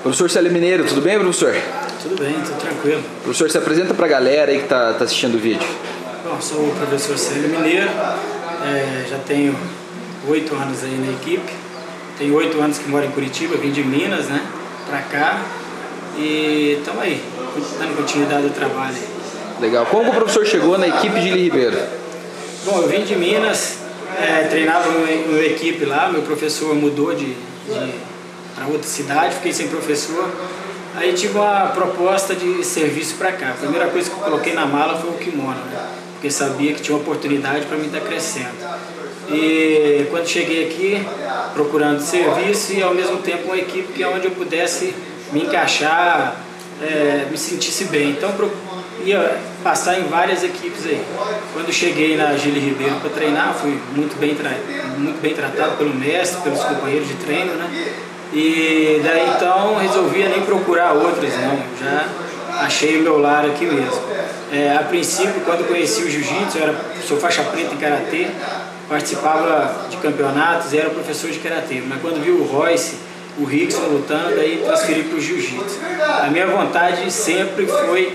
Professor Célio Mineiro, tudo bem, professor? Tudo bem, tudo tranquilo. Professor, se apresenta para a galera aí que tá assistindo o vídeo. Bom, sou o professor Célio Mineiro, já tenho 8 anos aí na equipe. Tenho 8 anos que moro em Curitiba, vim de Minas, né, pra cá. E estamos aí, dando continuidade ao trabalho. Legal. Como o professor chegou na equipe de Gili Ribeiro? Bom, eu vim de Minas, treinava uma equipe lá, meu professor mudou para outra cidade, fiquei sem professor. Aí tive uma proposta de serviço para cá. A primeira coisa que eu coloquei na mala foi o kimono, né? Porque sabia que tinha uma oportunidade para mim estar crescendo. E quando cheguei aqui, procurando serviço e ao mesmo tempo uma equipe que é onde eu pudesse me encaixar, me sentisse bem. Então ia passar em várias equipes aí. Quando cheguei na Gili Ribeiro para treinar, fui muito bem tratado pelo mestre, pelos companheiros de treino, né? E daí então resolvi nem procurar outras, não. Já achei o meu lar aqui mesmo. A princípio, quando conheci o jiu-jitsu, sou faixa preta em karatê, participava de campeonatos e era professor de karatê. Mas quando vi o Royce, o Rickson lutando, aí transferi para o jiu-jitsu. A minha vontade sempre foi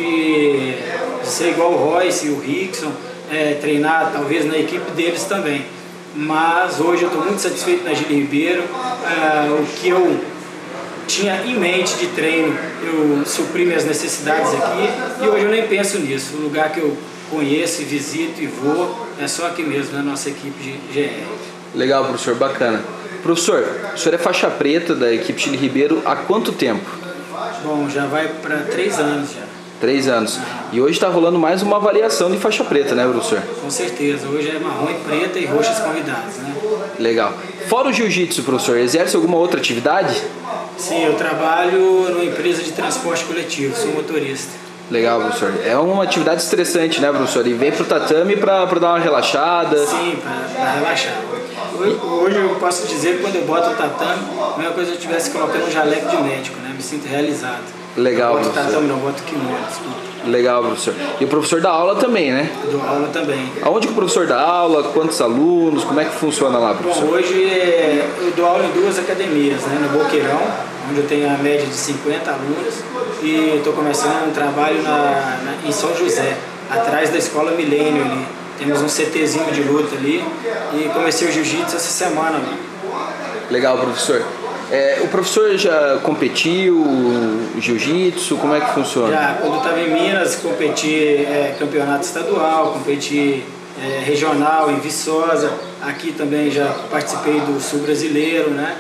de ser igual o Royce e o Rickson, treinar talvez na equipe deles também. Mas hoje eu estou muito satisfeito na Gili Ribeiro. O que eu tinha em mente de treino, eu supri minhas necessidades aqui e hoje eu nem penso nisso. O lugar que eu conheço e visito e vou é só aqui mesmo, na nossa equipe de GR. Legal, professor, bacana. Professor, o senhor é faixa preta da equipe Gili Ribeiro há quanto tempo? Bom, já vai para 3 anos já. 3 anos. E hoje está rolando mais uma avaliação de faixa preta, né, professor? Com certeza. Hoje é marrom e preta e roxas convidados, né? Legal. Fora o jiu-jitsu, professor, exerce alguma outra atividade? Sim, eu trabalho numa empresa de transporte coletivo, sou motorista. Legal, professor. É uma atividade estressante, né, professor? E vem pro tatame para dar uma relaxada. Sim, para relaxar. Hoje eu posso dizer que quando eu boto o tatame, a mesma coisa se eu estivesse colocando um jaleco de médico, né? Me sinto realizado. Legal, não boto professor. tatame, não boto kimono, desculpa. Legal, professor. E o professor dá aula também, né? Dou aula também. Aonde que o professor dá aula? Quantos alunos? Como é que funciona lá, professor? Bom, hoje eu dou aula em 2 academias, né? No Boqueirão, onde eu tenho a média de 50 alunos, e estou começando um trabalho em São José, atrás da Escola Milênio ali. Temos um CTzinho de luta ali e comecei o jiu-jitsu essa semana lá. Legal, professor. O professor já competiu jiu-jitsu? Como é que funciona? Já, quando estava em Minas, competi campeonato estadual, competi regional em Viçosa. Aqui também já participei do Sul Brasileiro, né?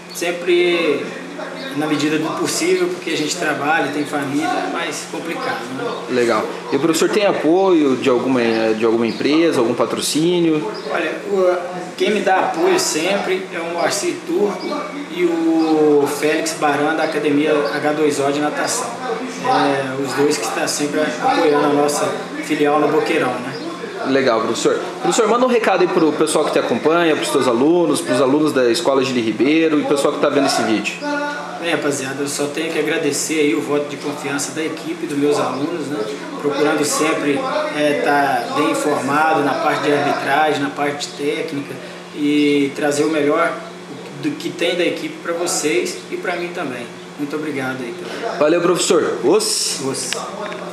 Sempre na medida do possível, porque a gente trabalha, tem família, é mais complicado, né? Legal. E o professor tem apoio de alguma empresa, algum patrocínio? Olha, quem me dá apoio sempre é o Moacir Turco e o Félix Baran da Academia H2O de Natação. Os dois que estão sempre apoiando a nossa filial no Boqueirão, né? Legal, professor. Professor, manda um recado aí para o pessoal que te acompanha, para os teus alunos, para os alunos da Escola Gili Ribeiro e o pessoal que está vendo esse vídeo. Bem, rapaziada, eu só tenho que agradecer aí o voto de confiança da equipe, dos meus alunos, né? Procurando sempre estar bem informado na parte de arbitragem, na parte técnica e trazer o melhor do que tem da equipe para vocês e para mim também. Muito obrigado aí. Valeu, professor. Os.